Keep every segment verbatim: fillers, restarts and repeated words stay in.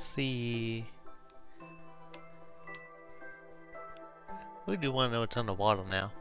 see. We do want to know what's on the water now.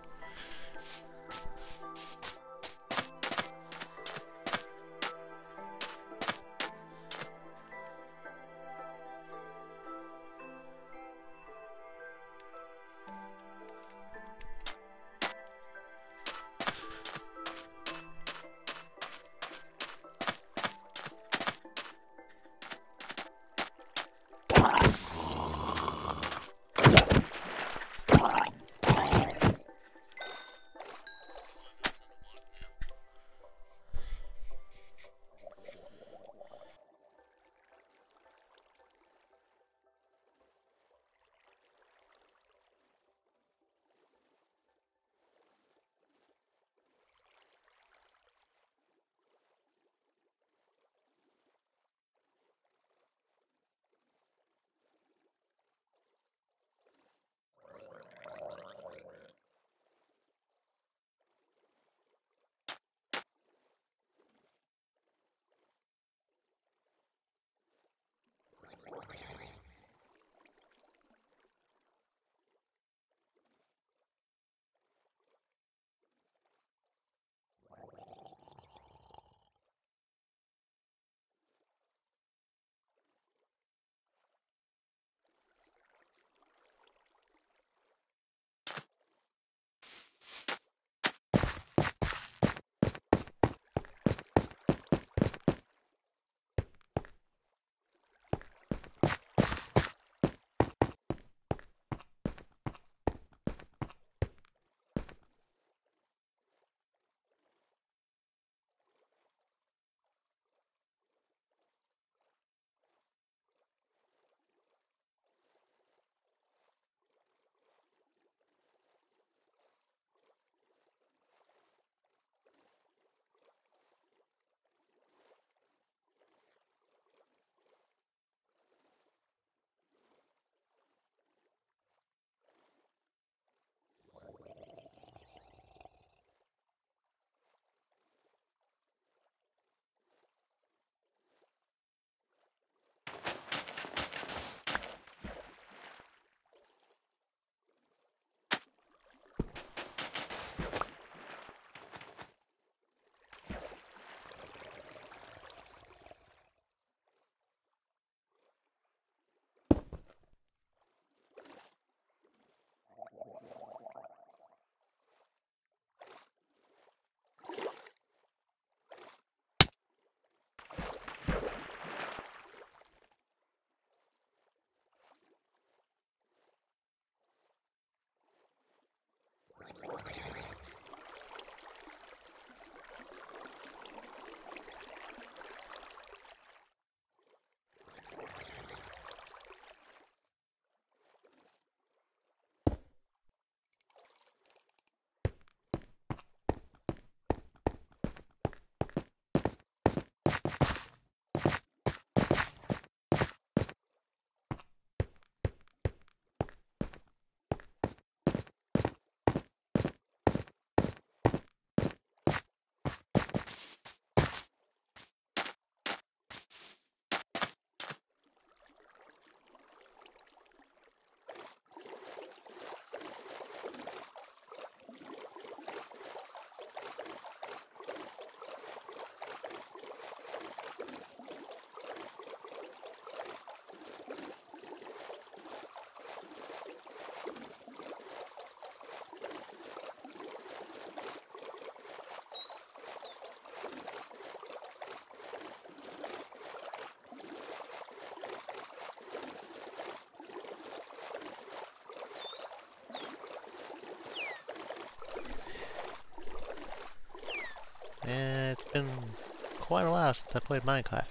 Yeah, it's been quite a while since I played Minecraft.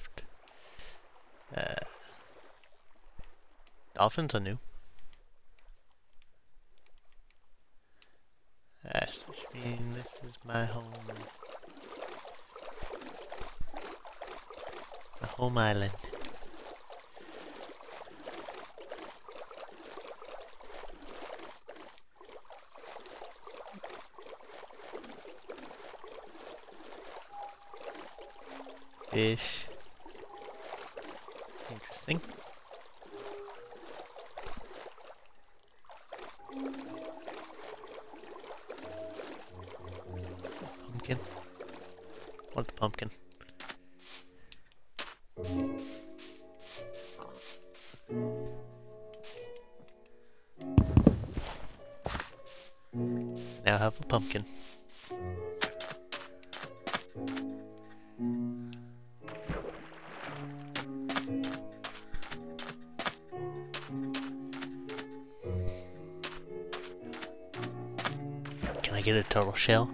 Uh, dolphins are new. Yes, which means this is my home. My home island. Fish. Interesting. pumpkin. Want the pumpkin. Now I have a pumpkin. Can I get a turtle shell?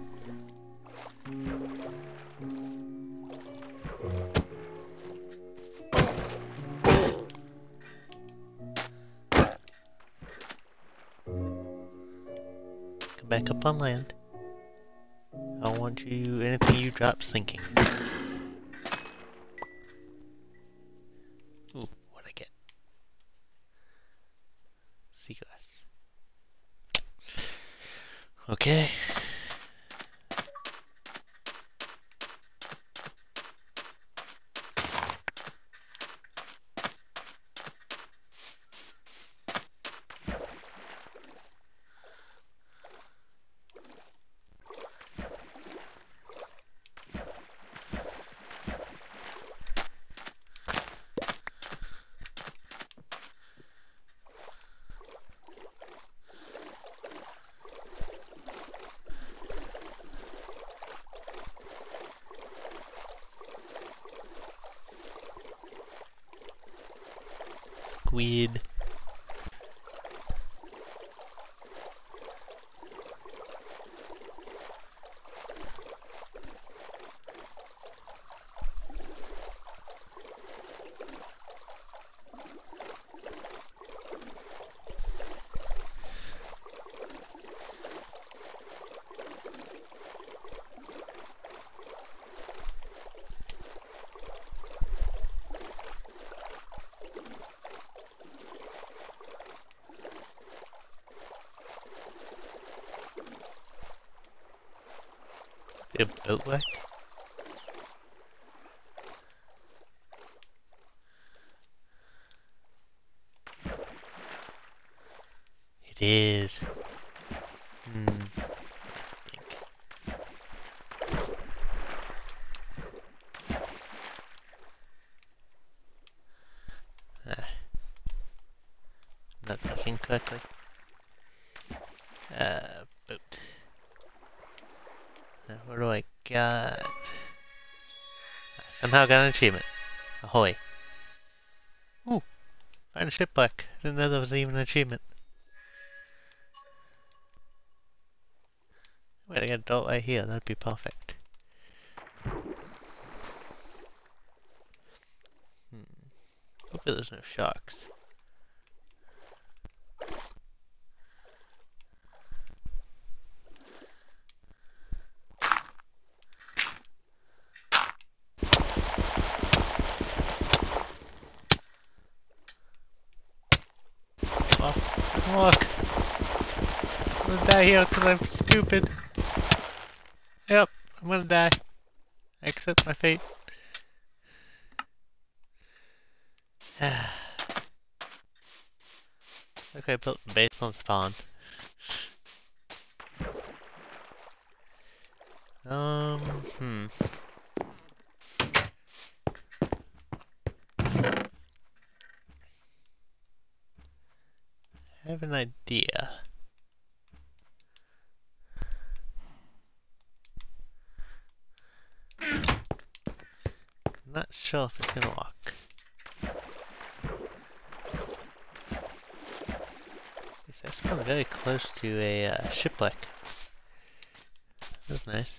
Back up on land. I want you, anything you drop sinking. Ooh, what'd I get? Seagrass. Okay. Squid. A boat work? It is. Hmm. I think. Ah. Not thinking correctly. Uh, boat. Now, what do I got? I somehow got an achievement. Ahoy. Ooh. Find a shipwreck. I didn't know there was even an achievement. Wait, I got a dot right here. That'd be perfect. Hmm. Hopefully there's no sharks. Look! I'm gonna die here because I'm stupid. Yep, I'm gonna die. I accept my fate. Okay, I built the base on spawn. Um, hmm. I have an idea. I'm not sure if it's gonna work. That's kind of very close to a uh, shipwreck. That's nice.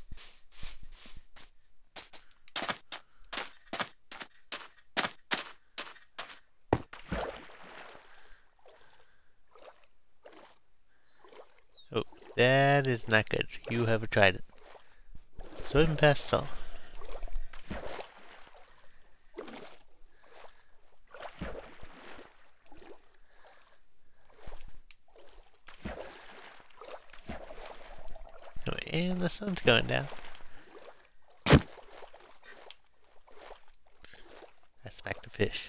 Oh, that is not good. You have tried it. So even past all. And the sun's going down. I smacked a fish.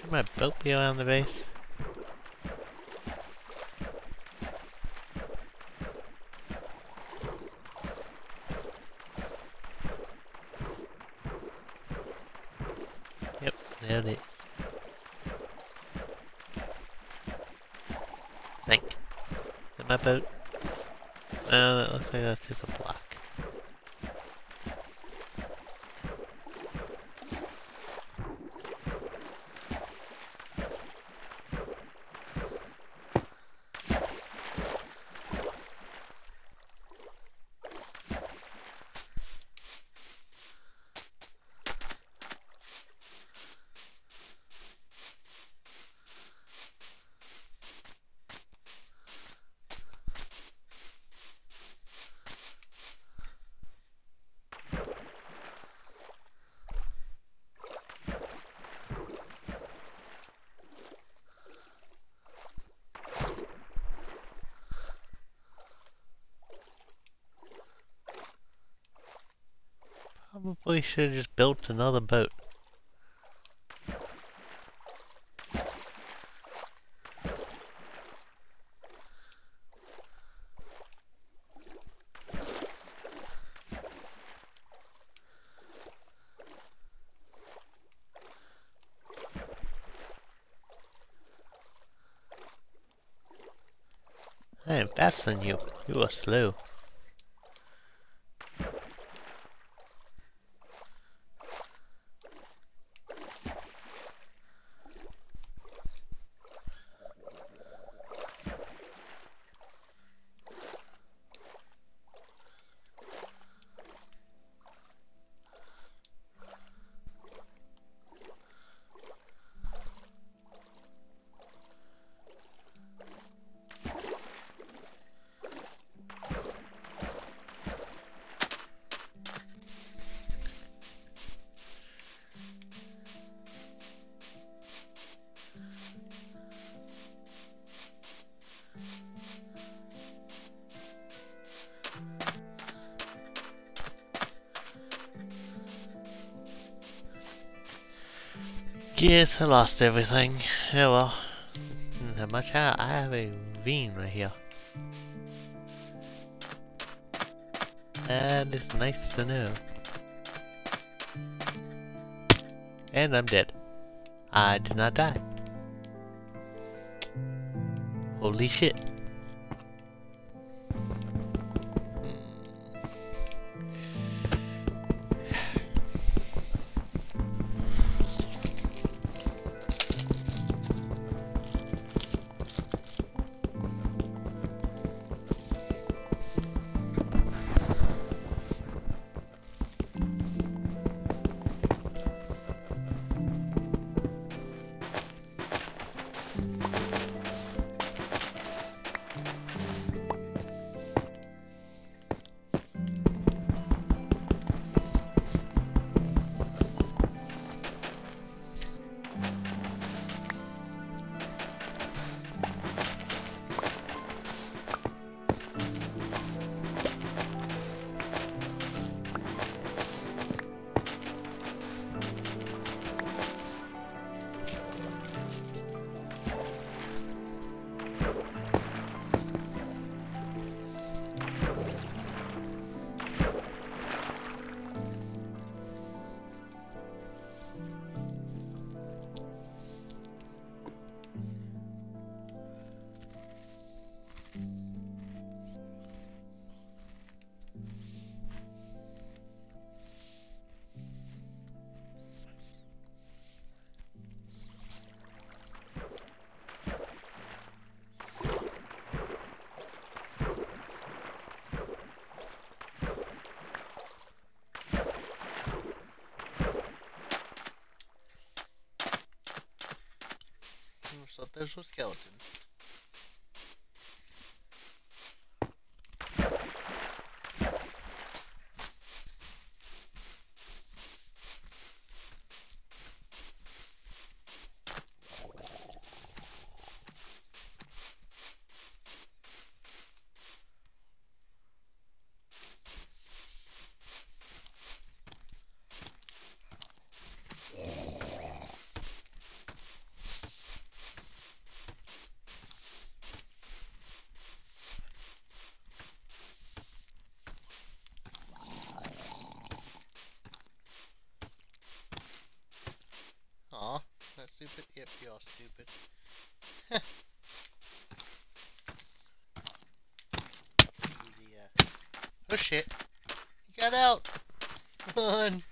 Should my boat be around the base? Yep, there it is. Think. Is that my boat? Oh, that looks like that's just a block. Probably should have just built another boat. I am faster than you. You are slow. Yes, I lost everything. Oh well. How much I, I have a ravine right here. That is nice to know. And I'm dead. I did not die. Holy shit. So there's a skeleton. stupid? Yep, you're stupid. Easy, uh... Oh shit! He got out! Run!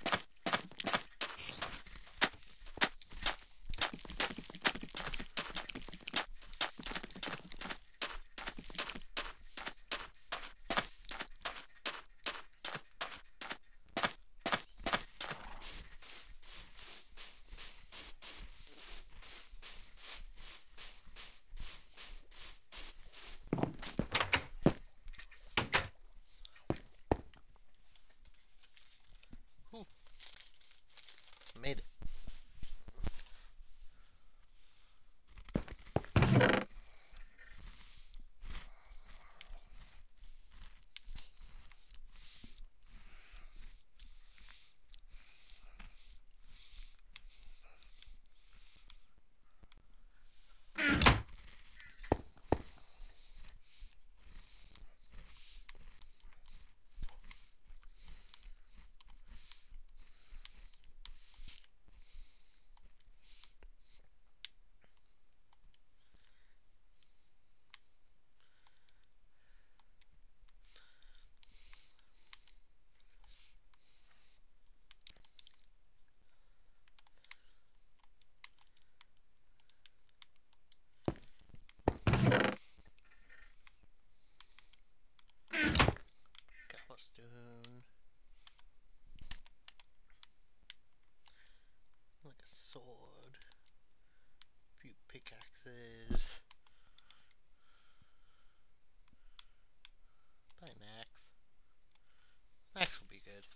Whew. Made it. Cobblestone. Like a sword. A few pickaxes. Probably an axe. Axe will be good.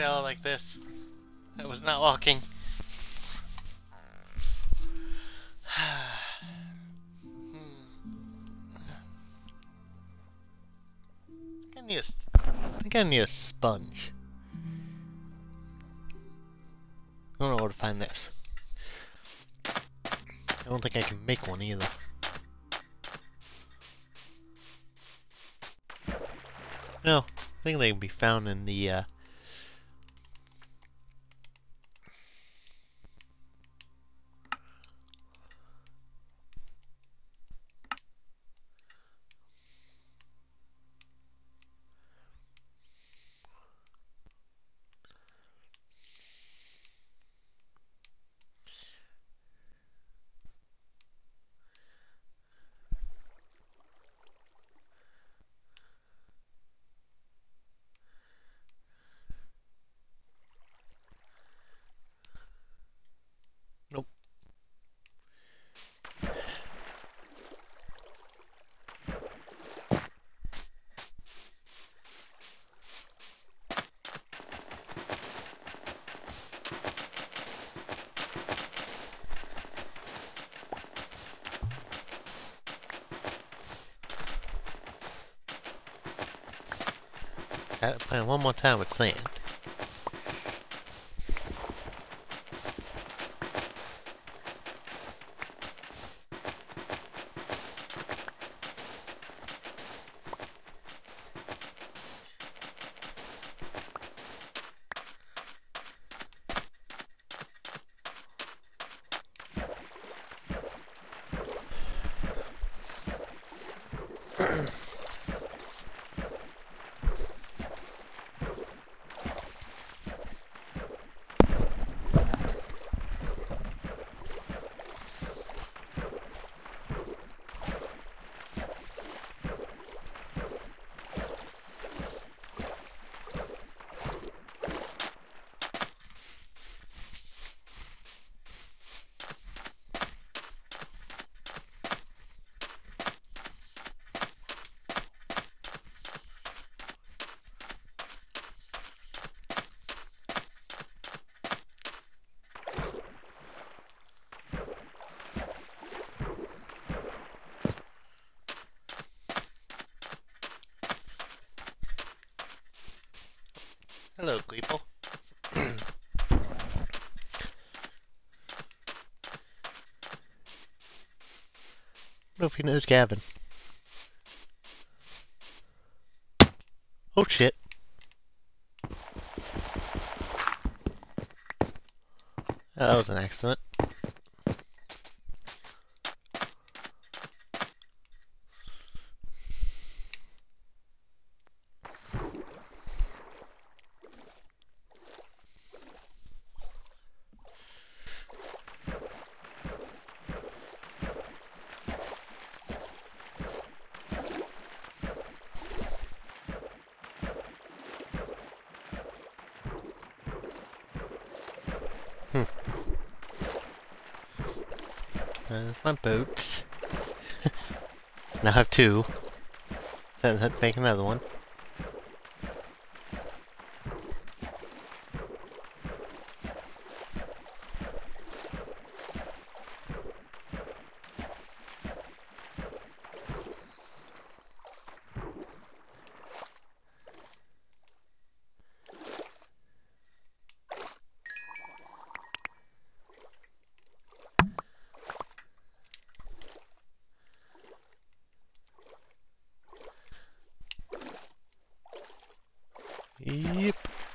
fell like this. I was not walking. I need a, I think I need a sponge. I don't know where to find this. I don't think I can make one either. No, I think they can be found in the, uh... Nope. Gotta play one more time with sand. Hello, people. I don't know if he knows Gavin. Oh shit. That was an accident. Hmm. There's my boots. Now I have two. Then let's make another one. Yep.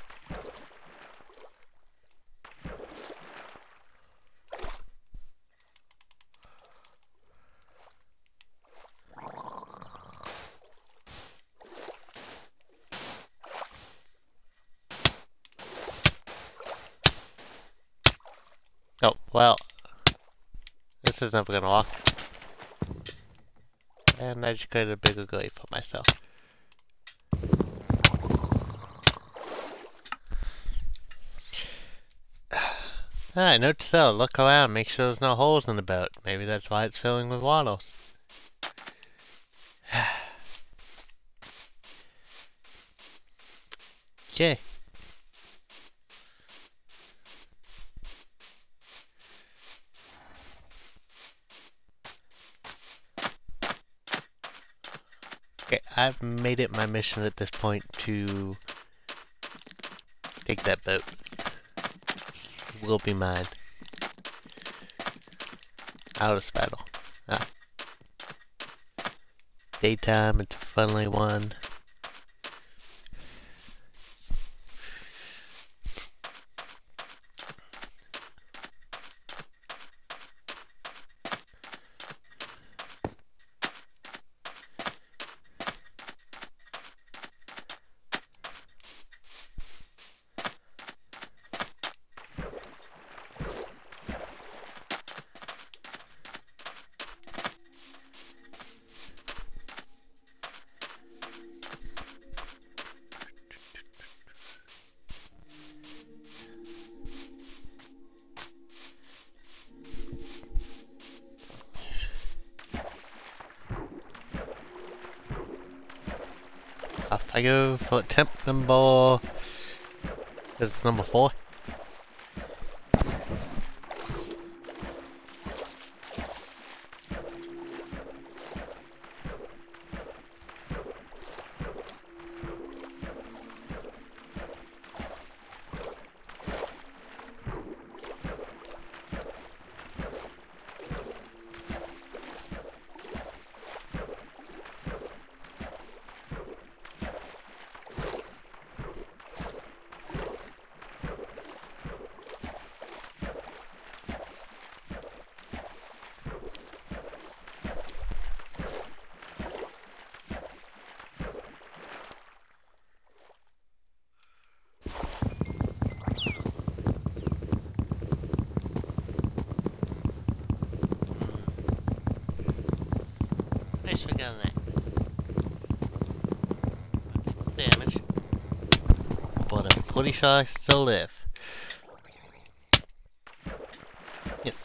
Oh, well. This is never gonna walk. And I just created a bigger grave for myself. Alright, note to self, look around, make sure there's no holes in the boat. Maybe that's why it's filling with waddles. Okay. Okay, I've made it my mission at this point to take that boat. It will be mine. Out of this battle. Ah. Daytime, it's finally won. Off I go for attempt number... This is number four. I should go next. Damage. But I'm pretty sure I still live. Yes.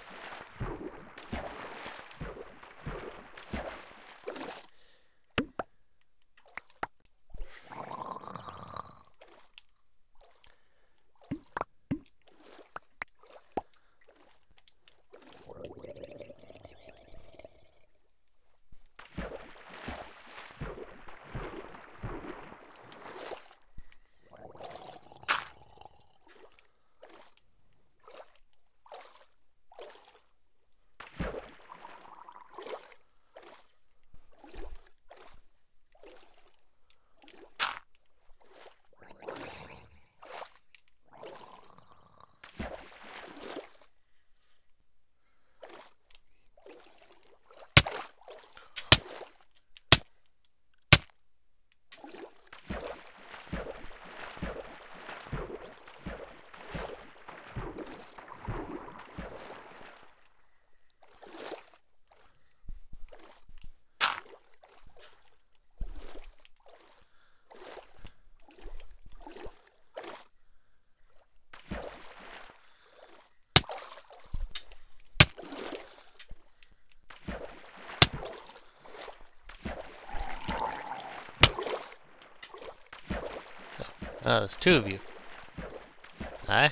Oh, there's two of you. Hi.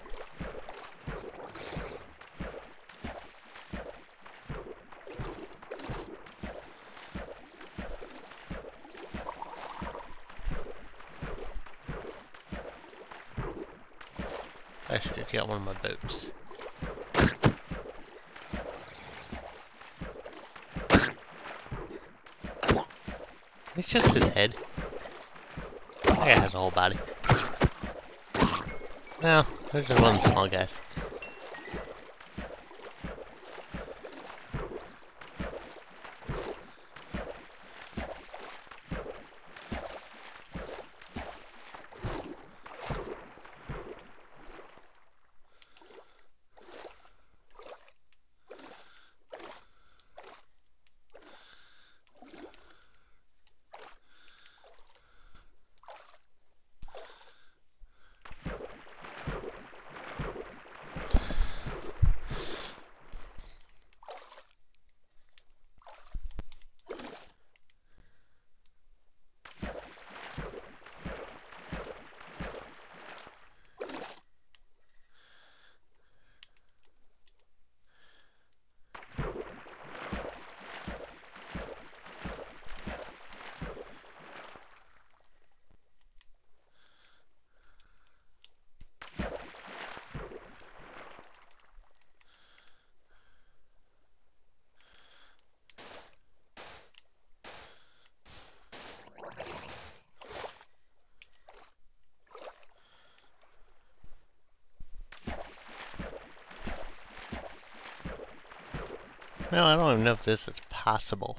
I should have got one of my boats. It's just his head. That guy has a whole body. No, there's just one small guys. No, I don't even know if this is possible.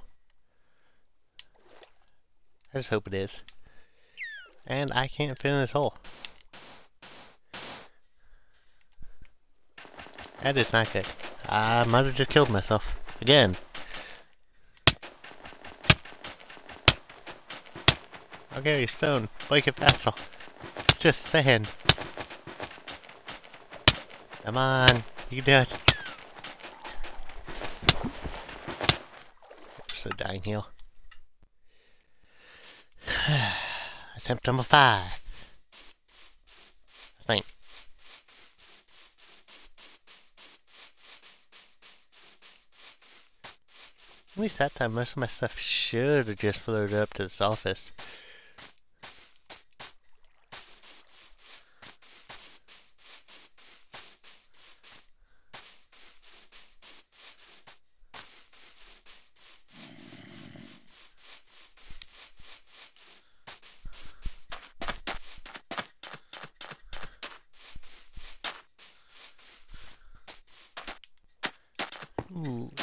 I just hope it is. And I can't fit in this hole. That is not good. I might have just killed myself. Again. Okay, stone. Break it faster. Just sand. Come on. You can do it. So dying here. Attempt number five. I think. At least that time, most of my stuff should have just floated up to this office. Ooh.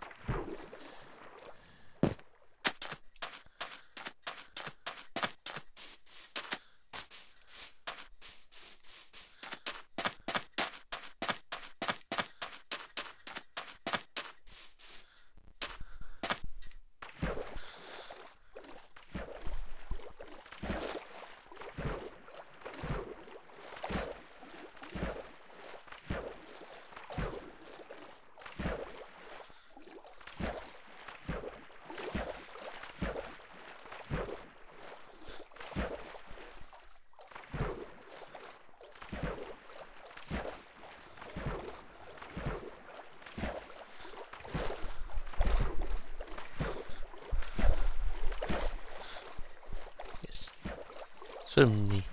Swim me.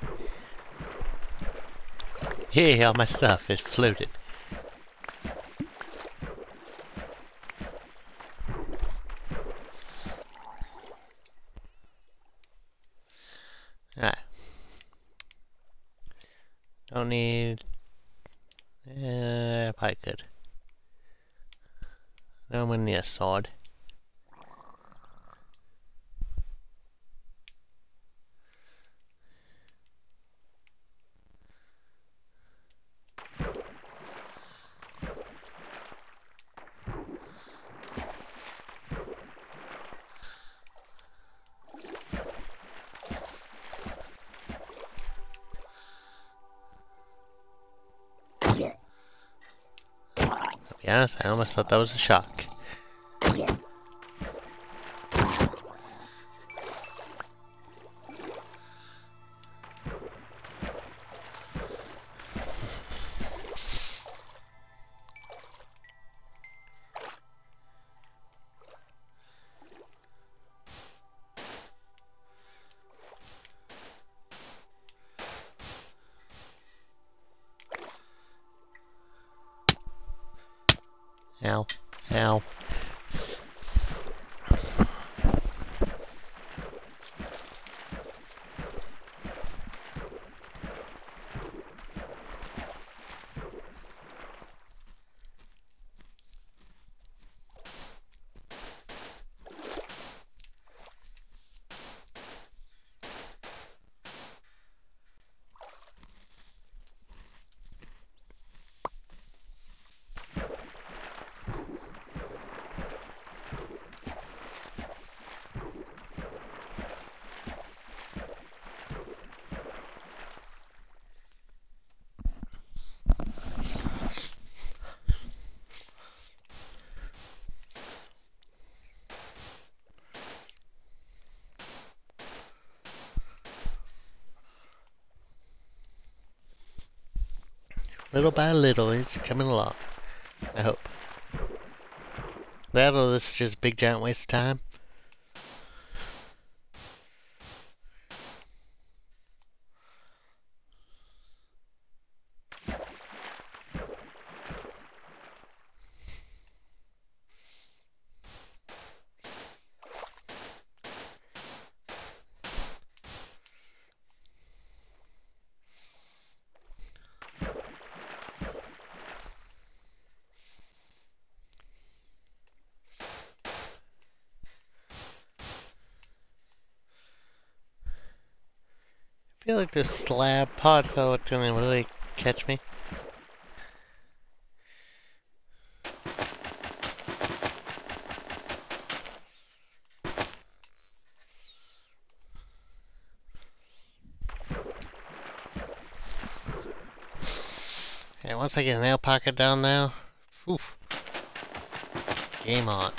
Yeah, all my stuff is floated. Alright. Don't need... Uh, probably could. No one near a sword. To be honest, I almost thought that was a shock. Ow. Ow. Little by little, it's coming along. I hope. That or this is just a big giant waste of time. feel like there's slab parts, so it's gonna really catch me. Okay, once I get an nail pocket down now, oof, game on.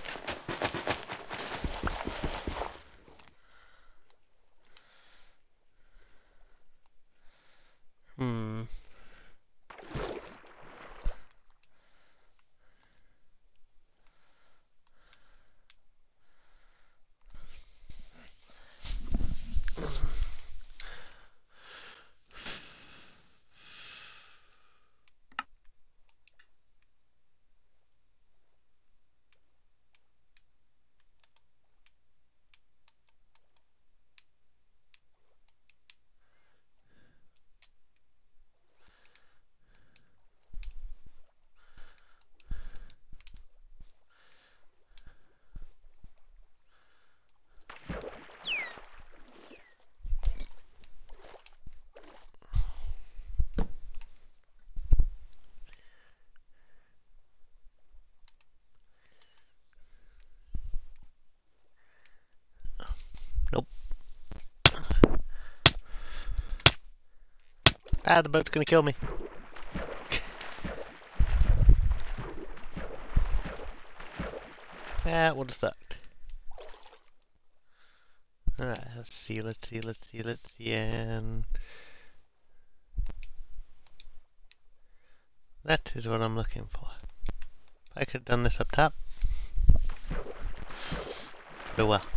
Hmm. Nope. Ah, the boat's gonna kill me. That would have sucked. Alright, let's see, let's see, let's see, let's see, and... that is what I'm looking for. I could have done this up top. Oh well.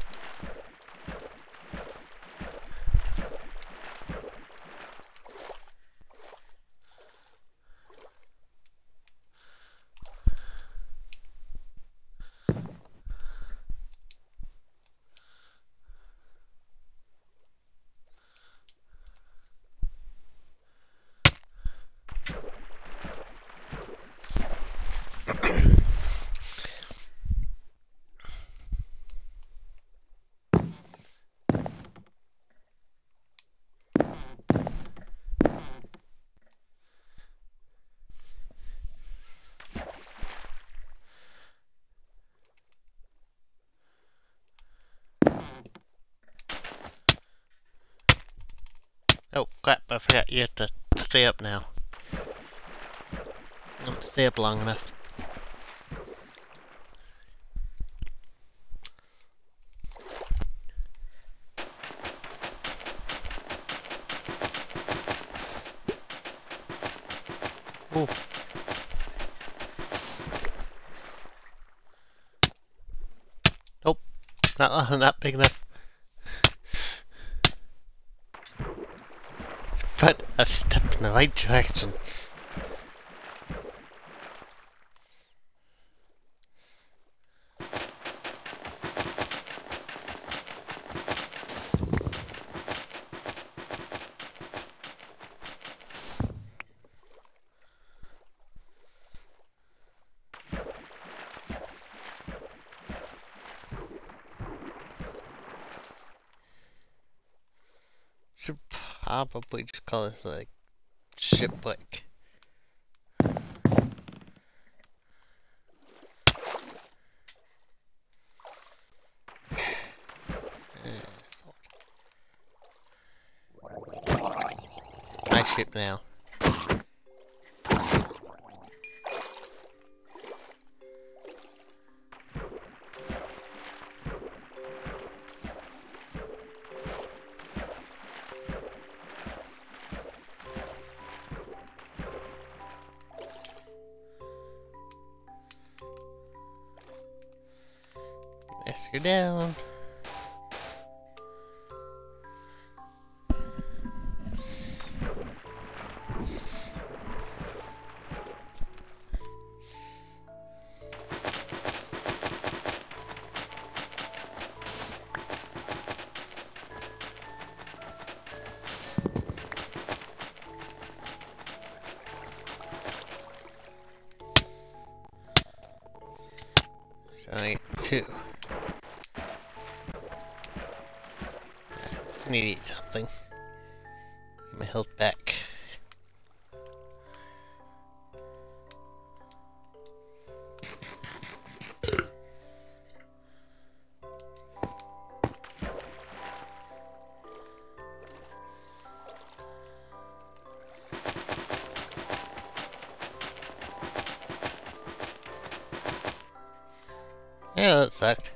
Oh crap, I forgot you have to stay up now. I don't stay up long enough. Ooh. Nope, not, not big enough. But a step in the right direction. Should probably just call this like shipwreck. My ship now. Let's go down. So I need two. I need to eat something. my health back. Yeah, that sucked.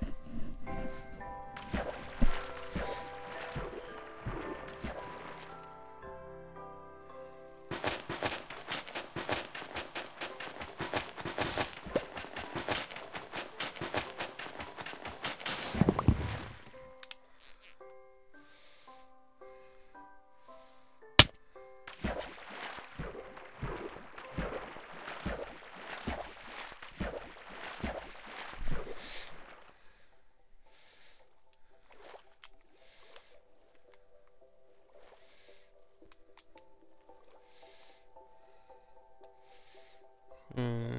Hmm.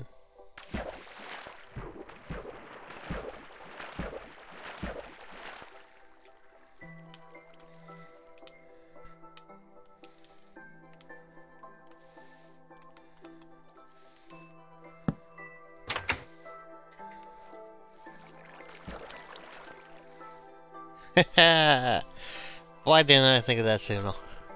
Why didn't I think of that sooner?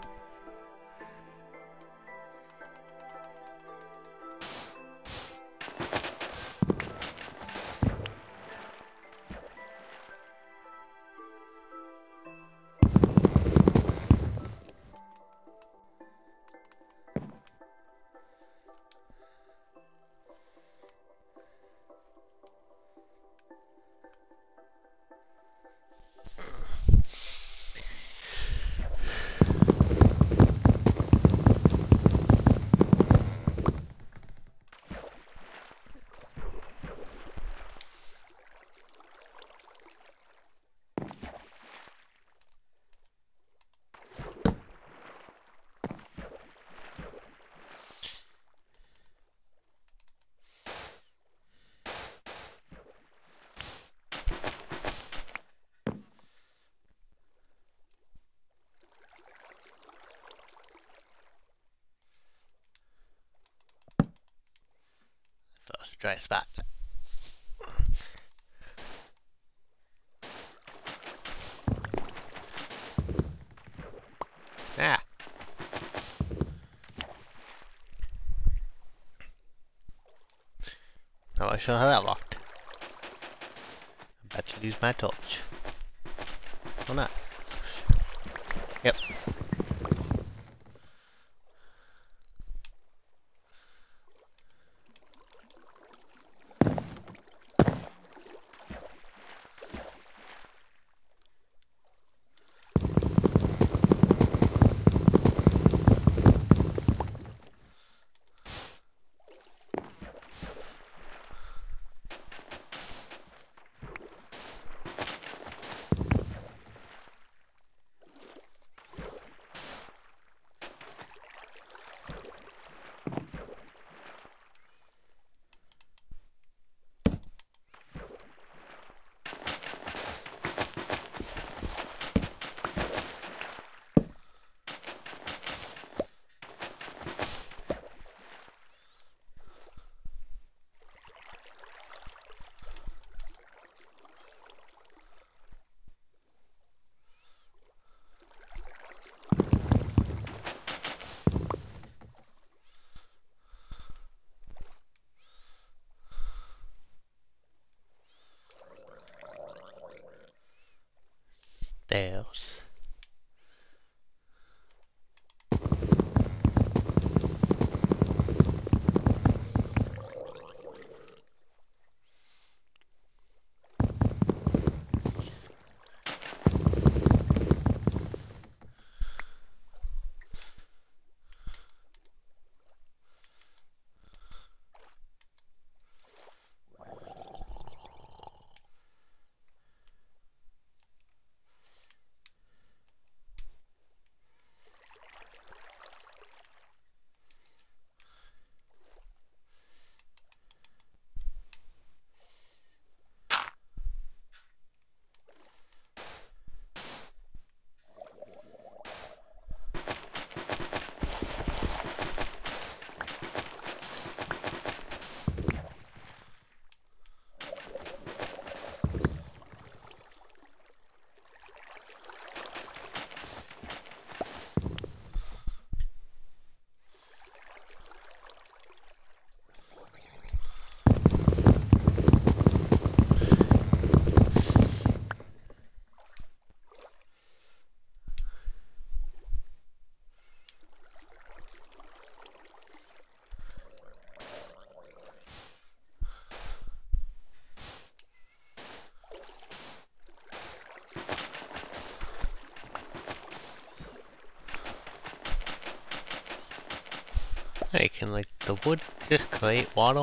First dry spot. Ah. Not really sure how that worked. I'm about to lose my torch. Or not. Yep. There's. Hey, can like the wood just create water?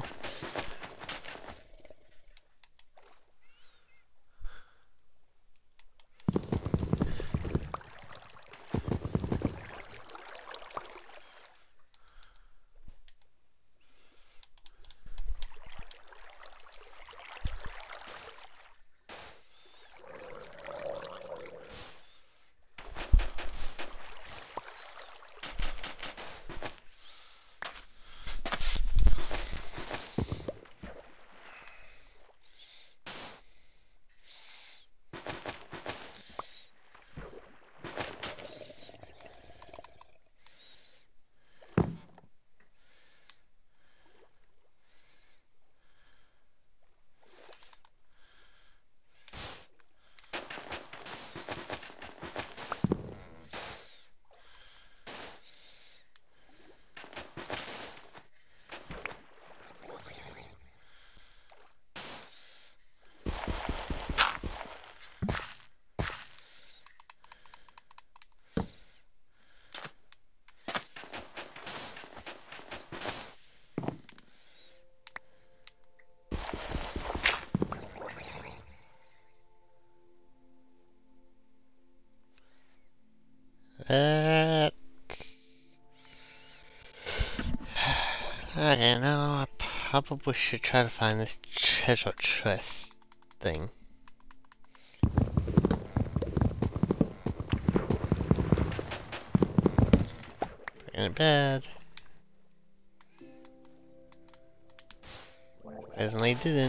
Uh, I don't know, I probably should try to find this treasure chest thing. In bed. Presently didn't.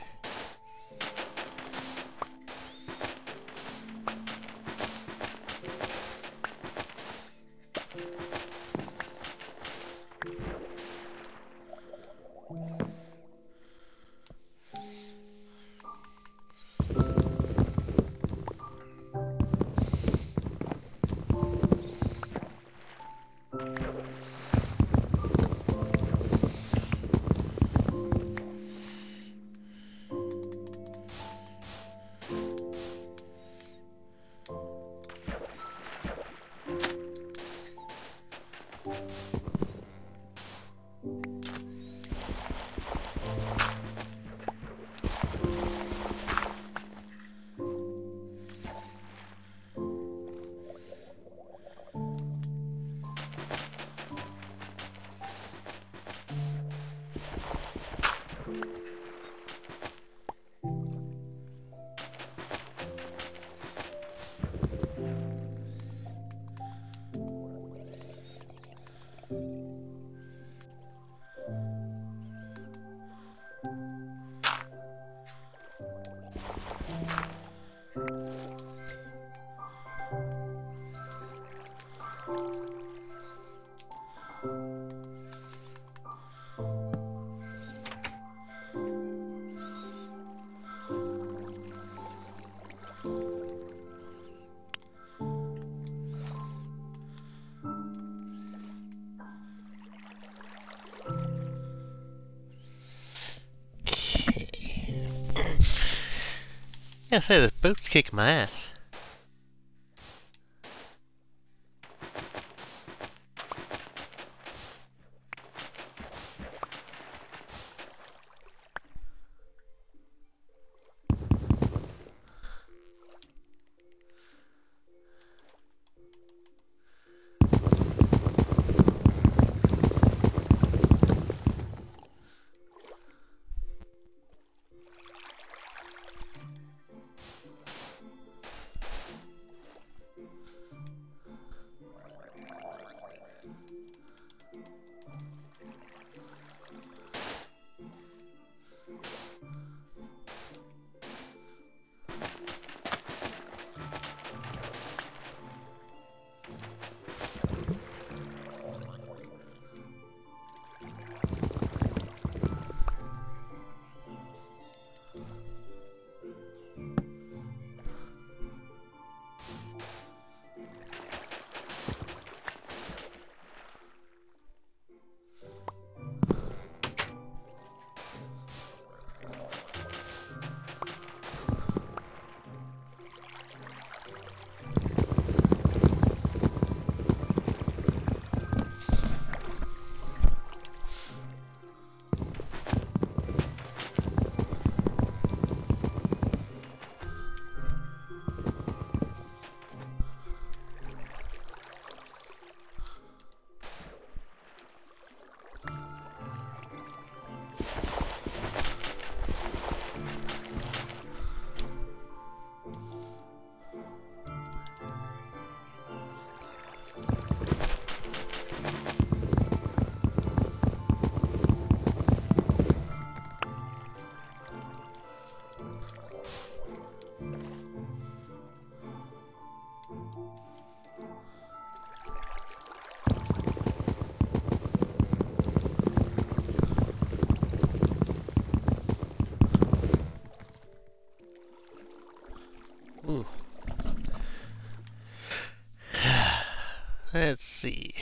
Yeah, say this boat's kicking my ass. Ooh. Let's see.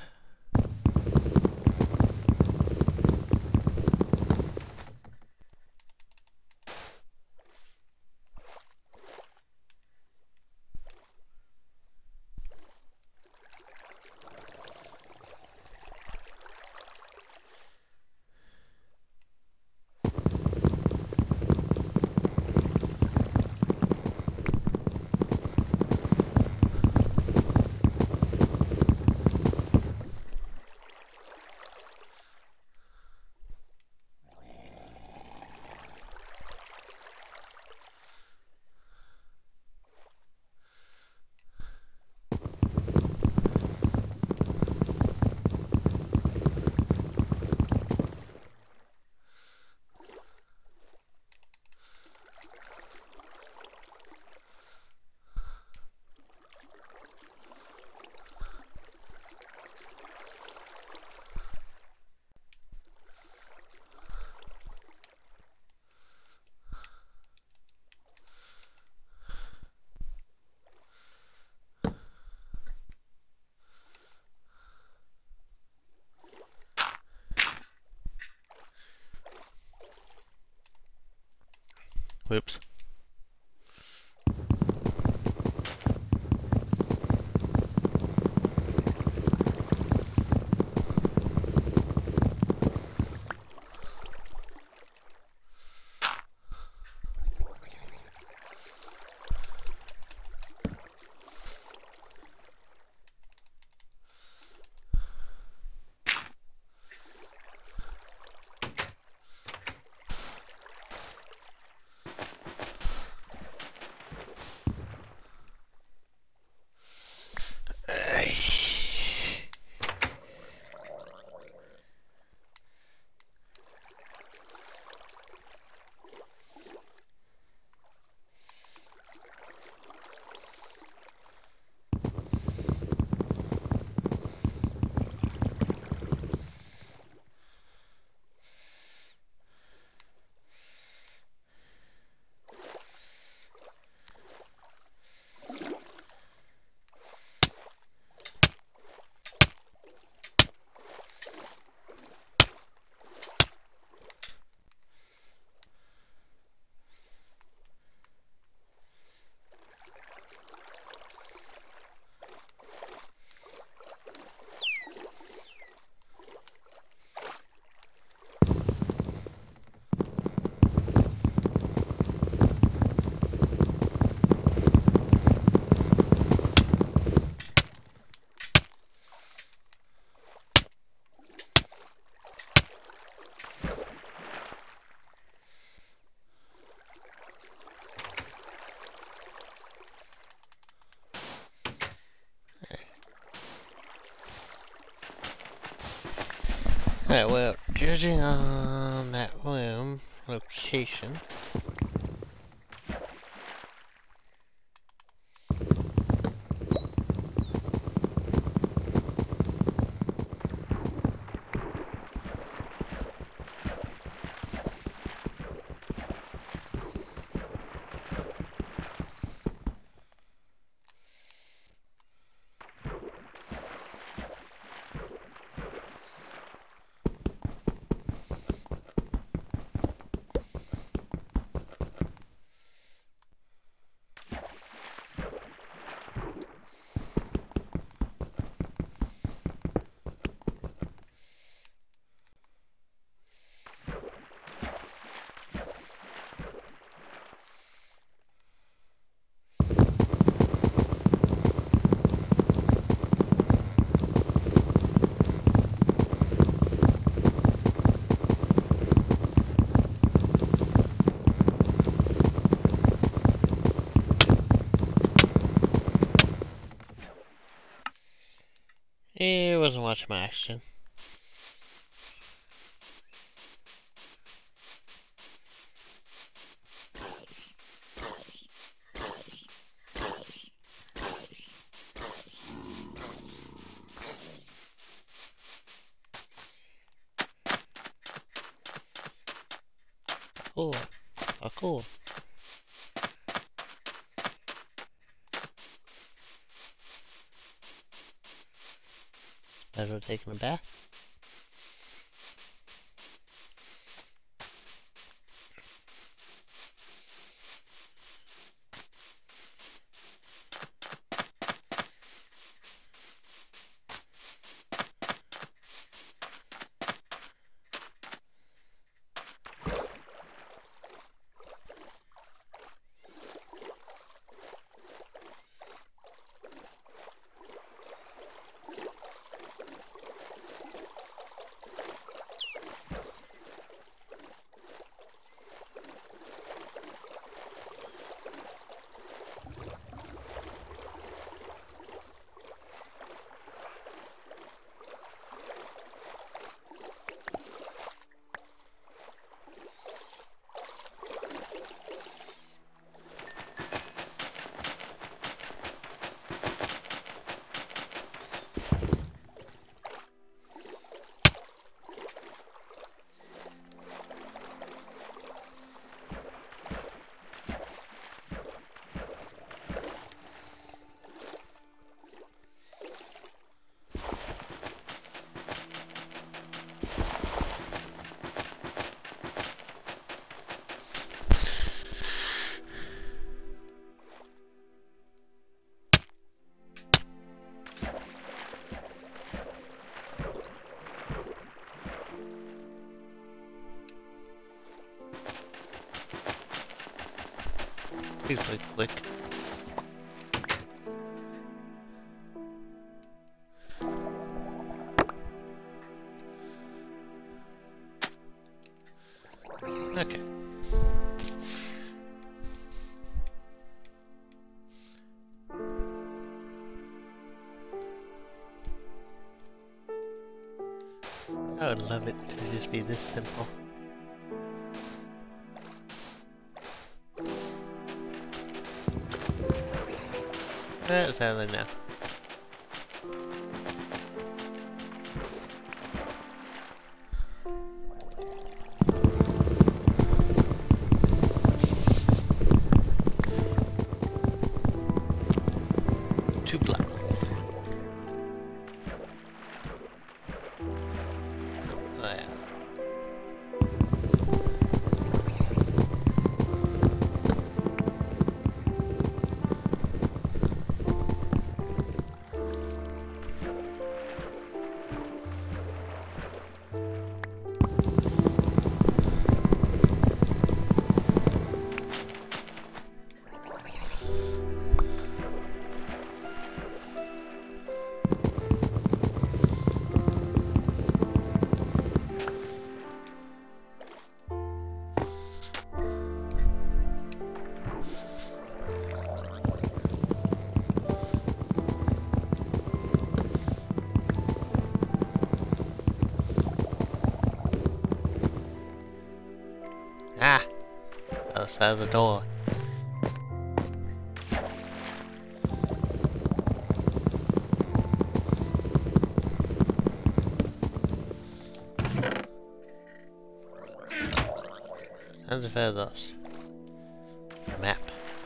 Whoops. Alright, well, judging on that room location, it wasn't much of my action. Parkour. Parkour. Better taking a bath. Please click, click. Okay. I would love it to just be this simple. That's how I know. Two blocks. Oh yeah. Ah! Outside of the door. Tons of feathers. Map.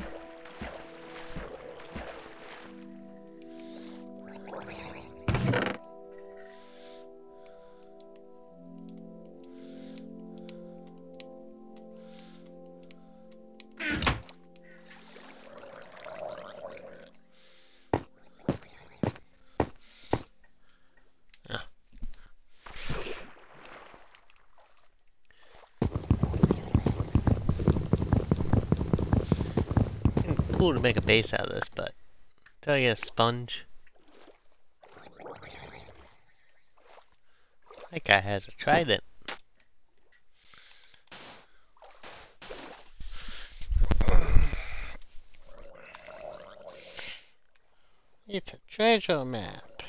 Cool to make a base out of this, but until I get a sponge. That guy hasn't tried it. It's a treasure map.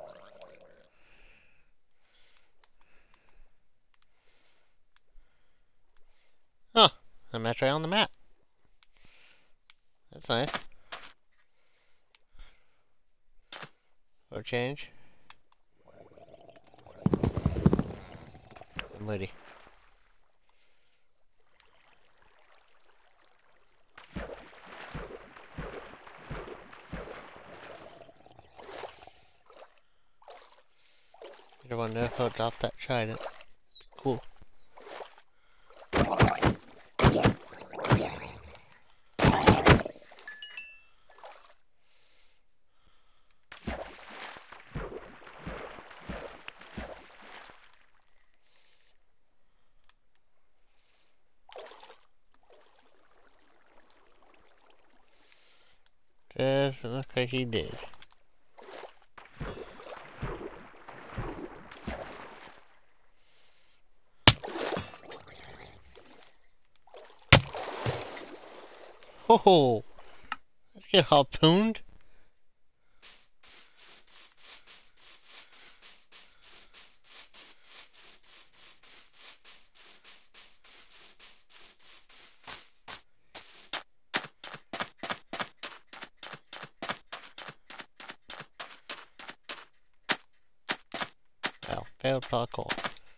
Oh, I'm actually on the map. That's nice. Or change. I'm ready. I wonder if I'll drop that trident. Cool. Doesn't look like he did. Oh, let's get harpooned. Well, failed parkour.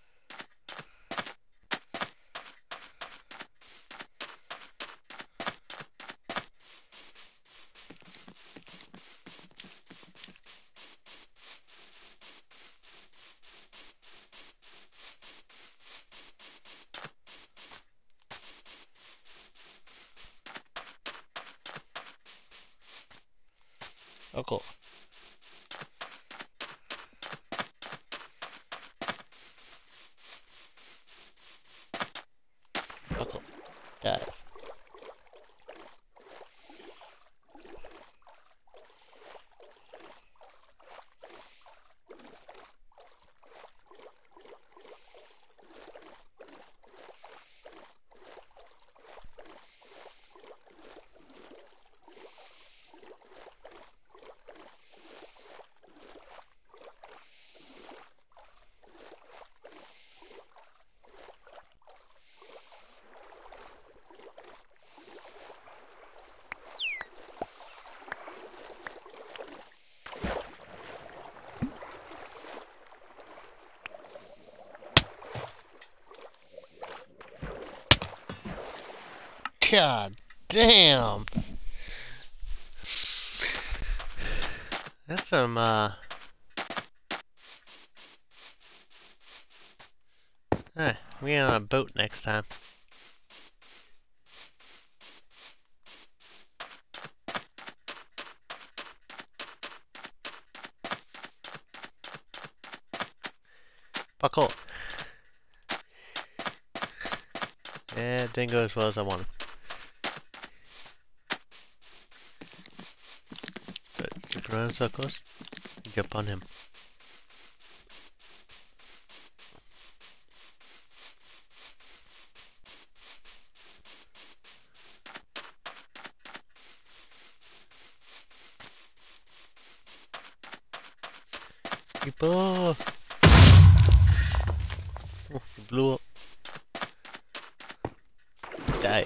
Oh, cool. Oh, cool. Got it. God damn. That's some, uh... Eh, we on a boat next time. Parkour. Yeah, it didn't go as well as I wanted. But just run in circles and jump on him. People! Oh, he blew up. Died.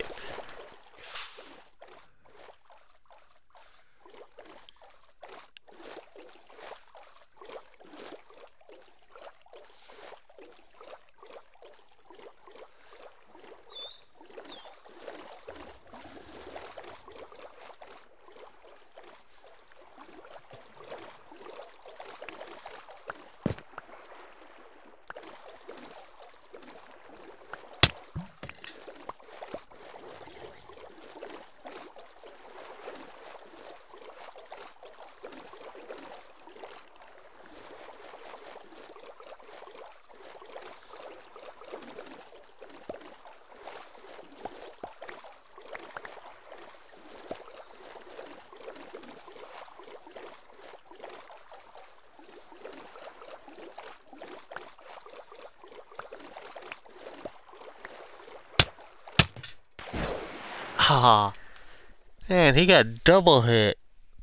Ah, man, he got double hit.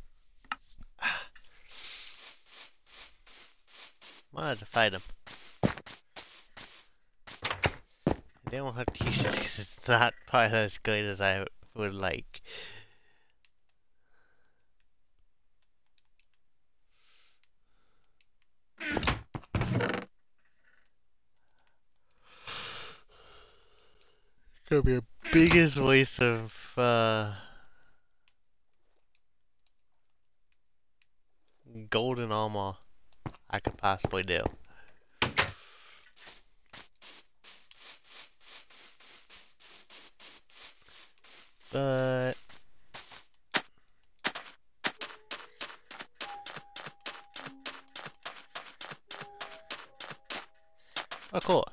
Might have to fight him. They won't have to use it because it's not quite as good as I would like. It's gonna be the biggest waste of uh, golden armor I could possibly do. But oh, cool.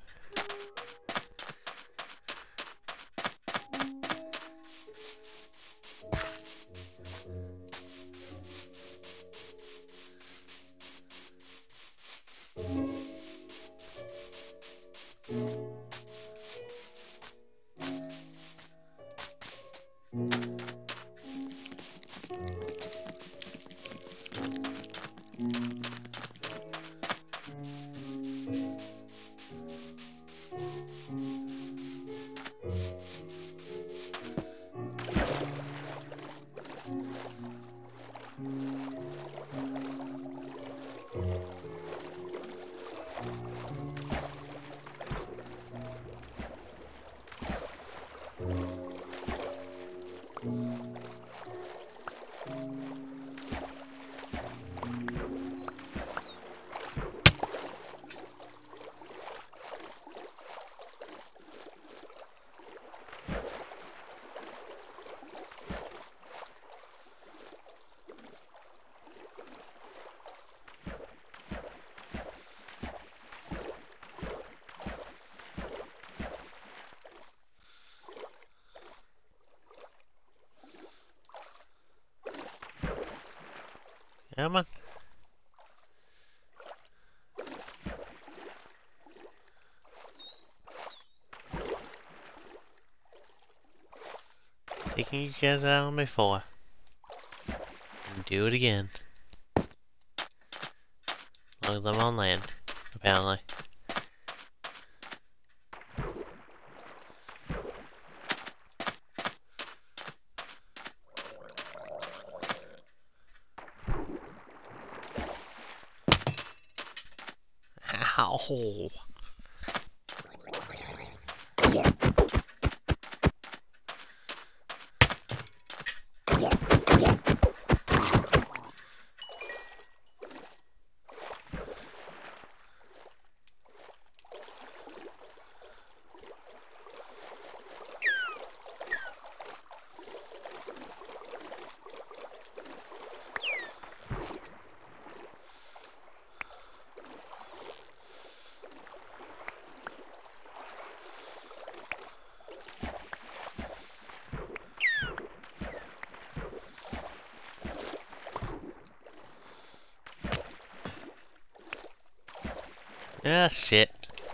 Yeah, man. Taking you guys out on before. And do it again. Look at them on land, apparently. Ow. Ah, shit.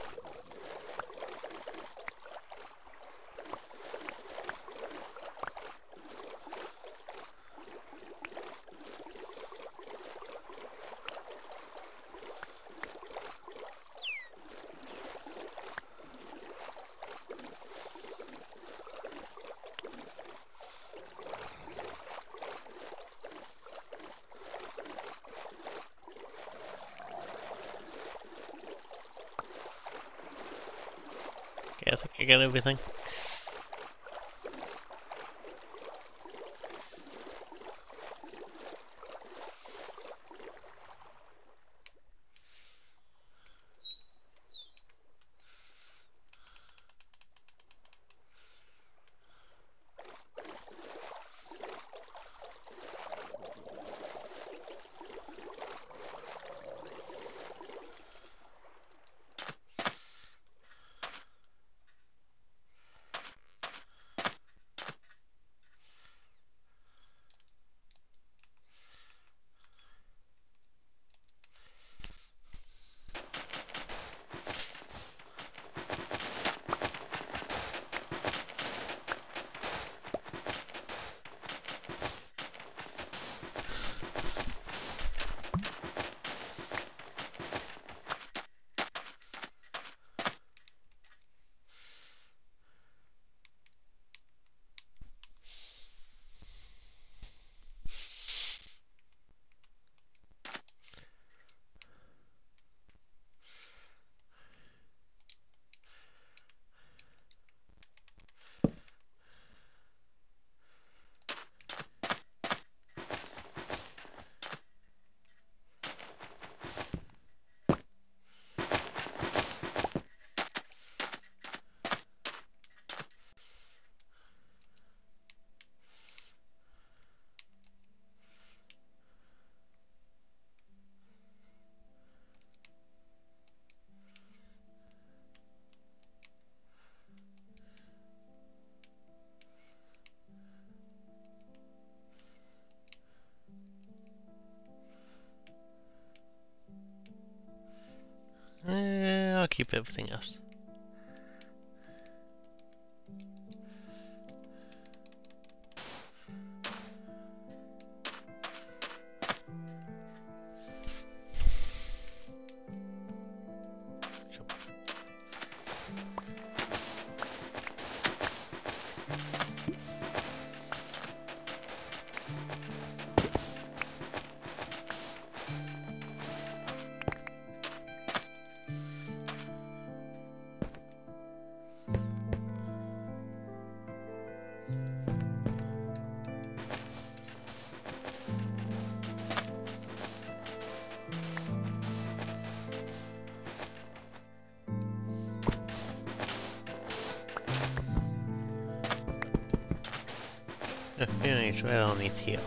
Okay, I think I got everything. Eh, I'll keep everything else. The feeling it's right underneath here.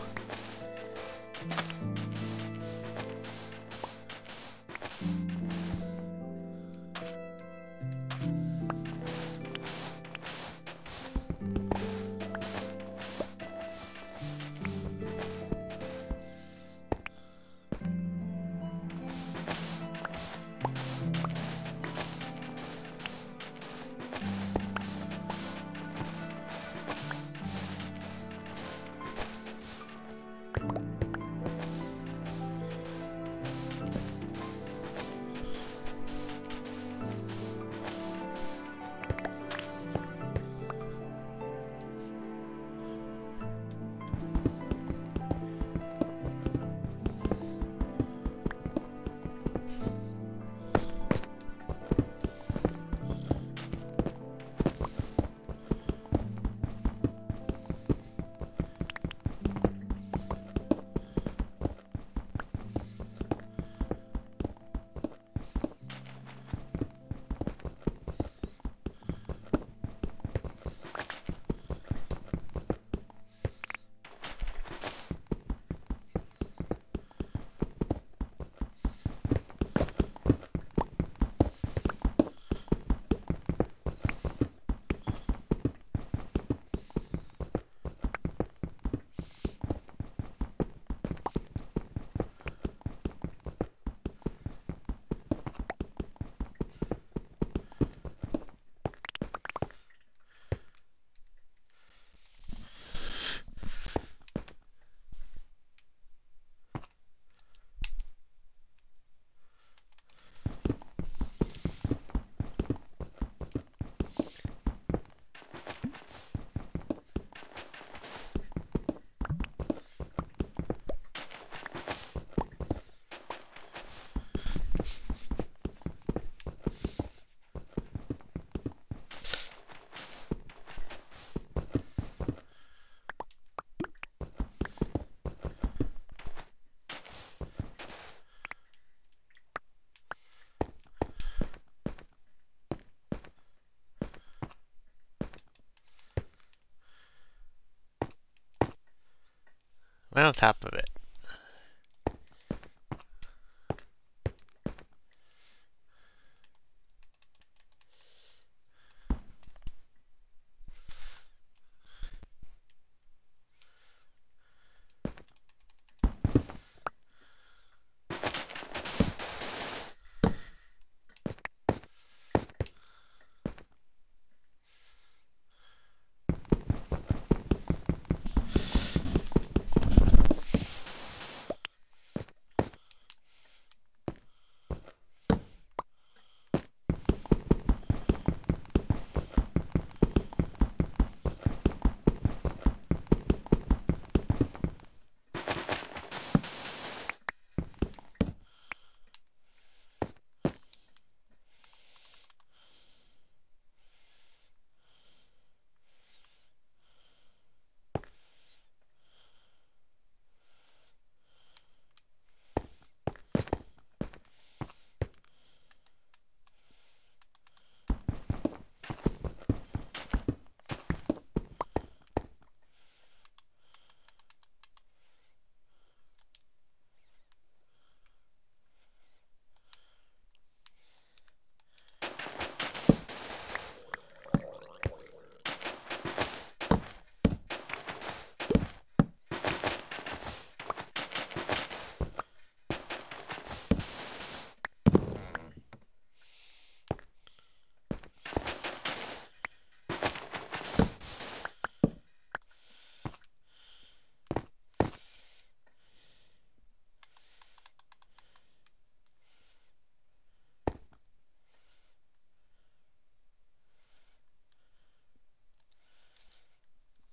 Right on top of it.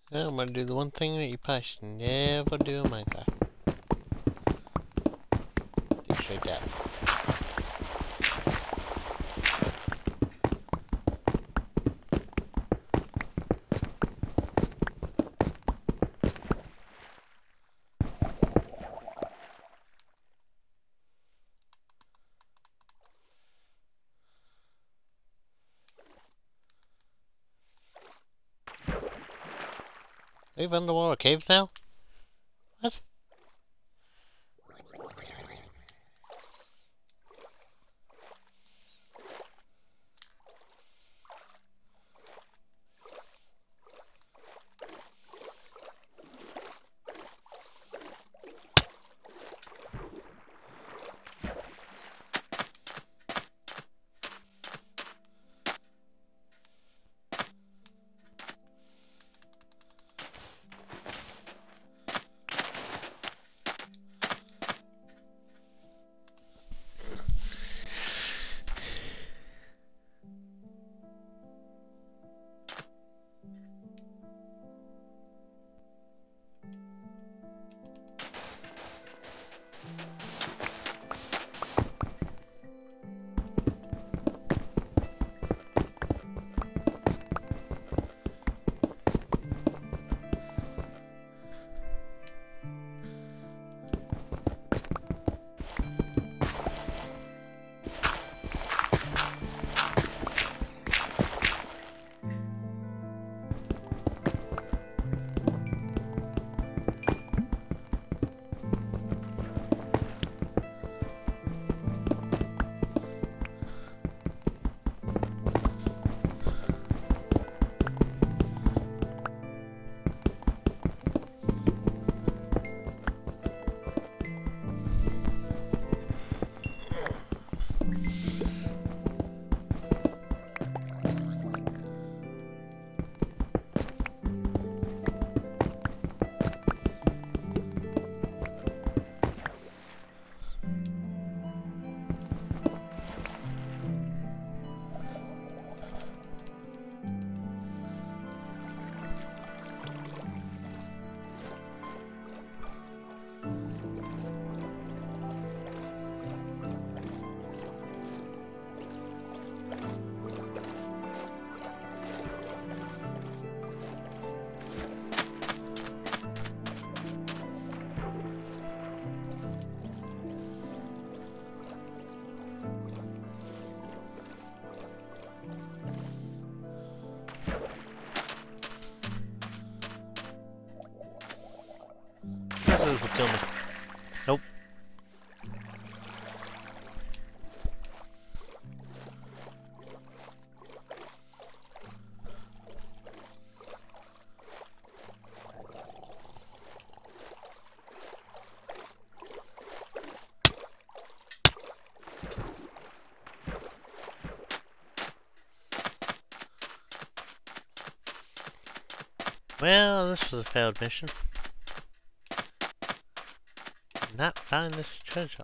I'm gonna do the one thing that you probably should never do in Minecraft. Dig straight down. We have underwater caves now? What? This will kill me. Nope. Well, this was a failed mission. Not find this treasure.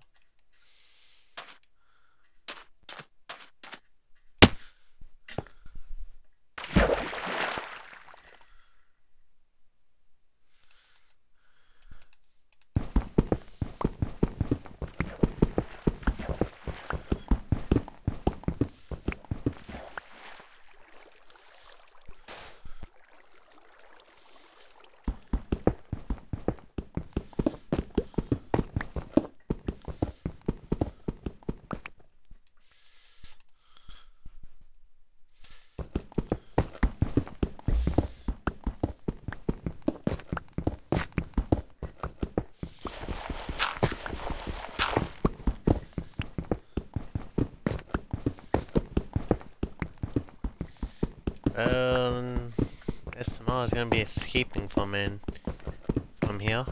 Um, guess tomorrow's gonna be escaping from in from here.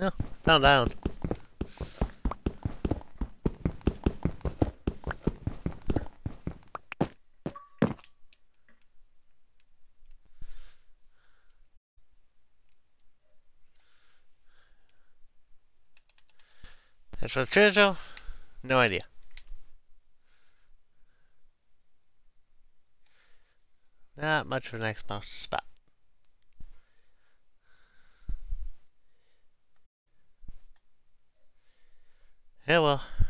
Oh, found down. As for the treasure, no idea. Not much of an Xbox spot. Yeah, well.